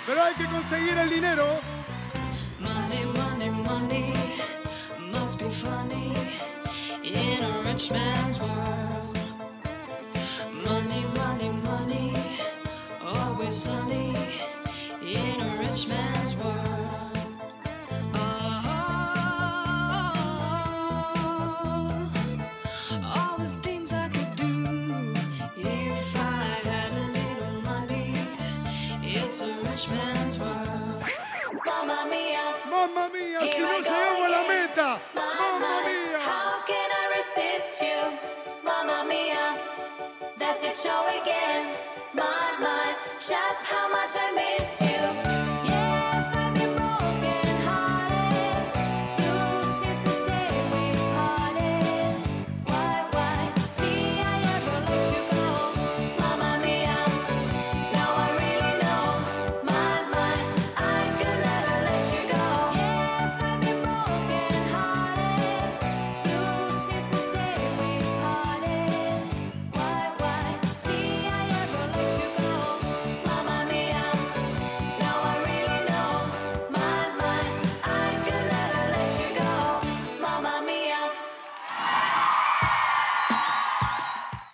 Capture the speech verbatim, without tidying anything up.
Pero hay que conseguir el dinero. Money, money, money must be funny in a rich man's world. Money, money, money, always sunny in a rich man's world. Oh, all the things I could do if I had a little money. It's a rich man's world. Mamma mia, Mamma mia, si here no I go llegamos a la again. meta. My, Mamma my, mia. how can I resist you? Mamma mia, does it show again? My, my, just how much I